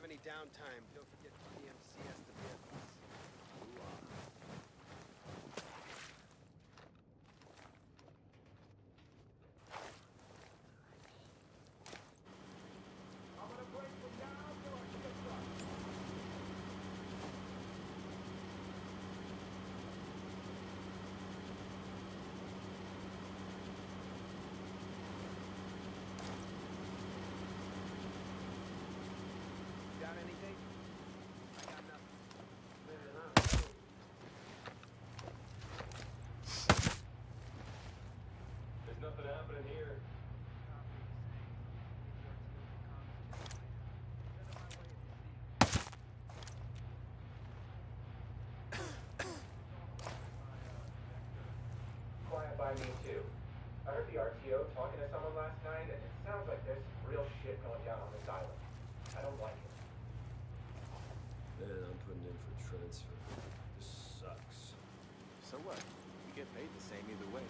any downtime, don't forget PMCS the vehicles. I'm gonna break from now till our ship's up. Got anything? I got nothing. There's nothing happening here. Quiet by me too. I heard the RTO talking to someone last night, and it sounds like there's some real shit going down on this island. I don't like it. Man, I'm putting in for transfer. This sucks. So what? You get paid the same either way.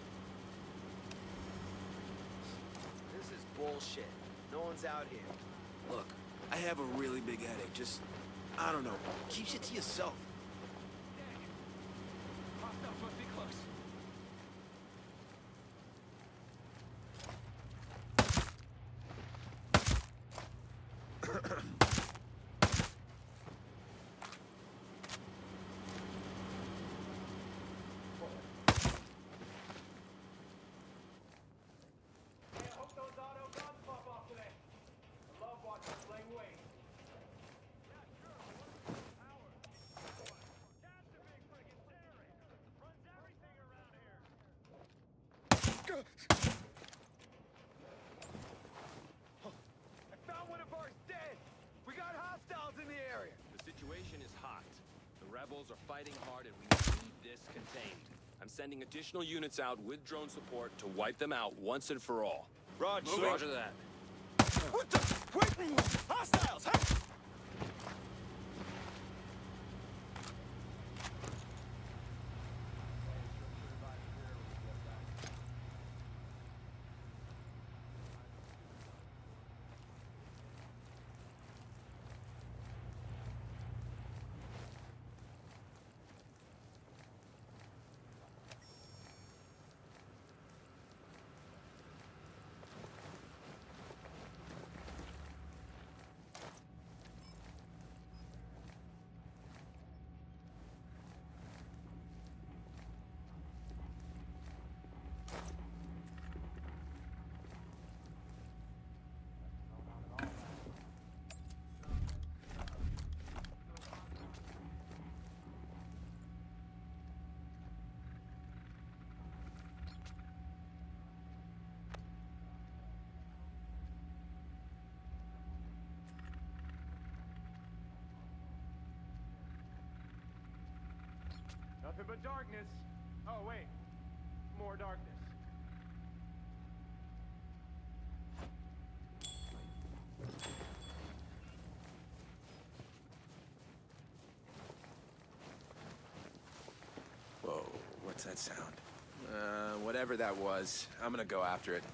This is bullshit. No one's out here. Look, I have a really big headache. Just, I don't know, keep shit to yourself. Hostiles must be close. Hey, I hope those auto guns pop off today. I love watching Sling wait. Yeah, sure. Power. Cats are big friggin' scary. Runs everything around here. I found one of ours dead. We got hostiles in the area. The situation is hot. The rebels are fighting hard and we need this contained. I'm sending additional units out with drone support to wipe them out once and for all. Roger. Roger that. What the? Wait! Hostiles! Hey! Nothing but darkness. Oh, wait. More darkness. Whoa, what's that sound? Whatever that was, I'm gonna go after it.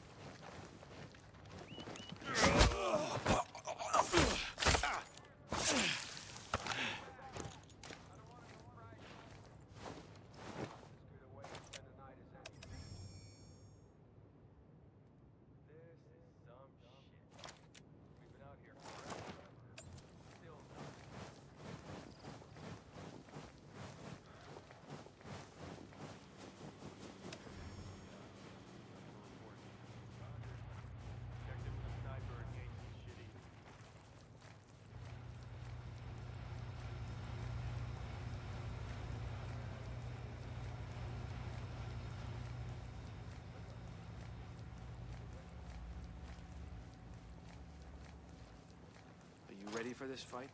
Are you ready for this fight?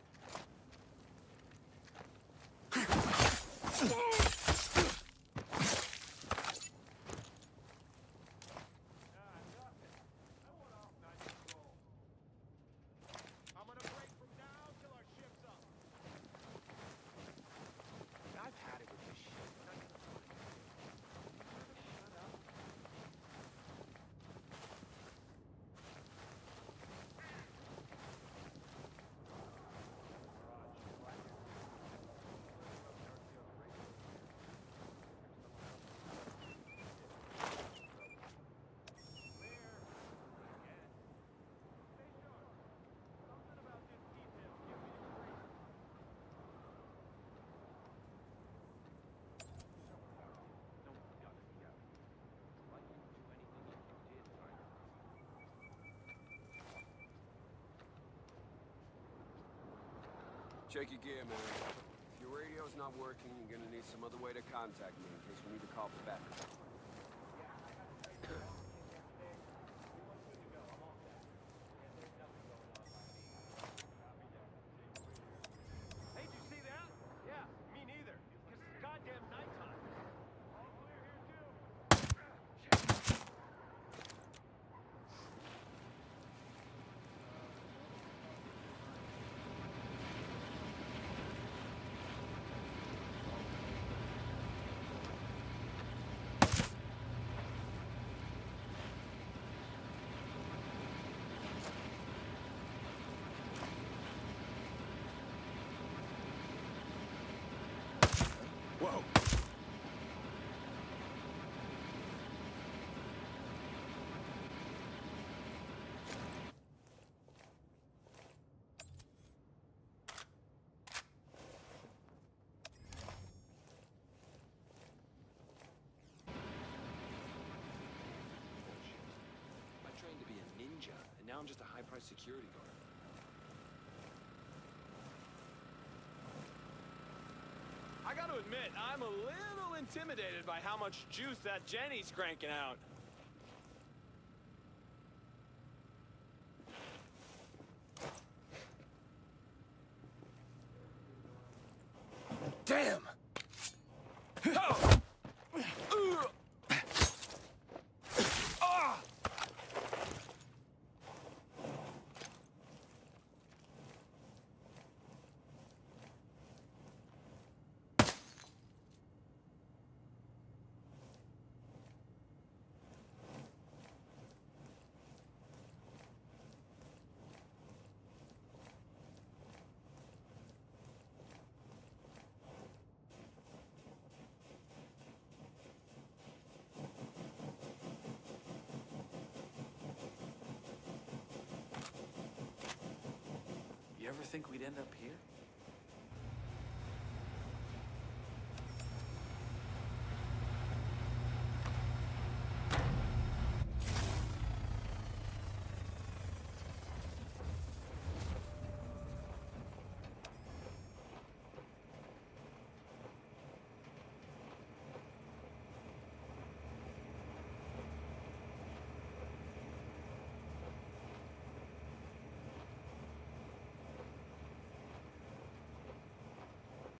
I'm gonna break from now till our ship's up. I've had it with this shit. Shut up. Check your gear, man. If your radio's not working, you're gonna need some other way to contact me in case we need to call for backup. Hey, did you see that? Yeah, me neither. Because it's goddamn nighttime. All clear here, too. Whoa! I trained to be a ninja, and now I'm just a high-priced security guard. I gotta admit, I'm a little intimidated by how much juice that Jenny's cranking out. Damn! You ever think we'd end up here?